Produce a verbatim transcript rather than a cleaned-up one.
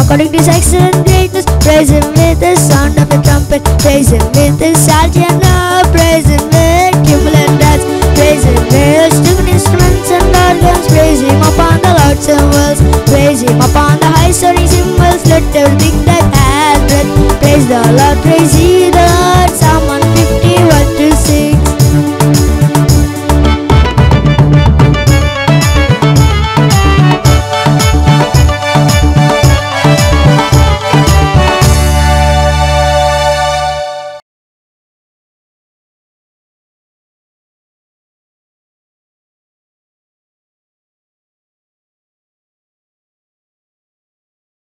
according to his excellent greatness. Praise him with the sound of the trumpet. Praise him with the saltian love. Praise him with cymbal and dance. Praise him with stringed instruments and organs. Praise him upon the loud cymbals. Praise him upon the high soaring cymbals. Let everything that has breath praise the Lord. Praise ye the Lord.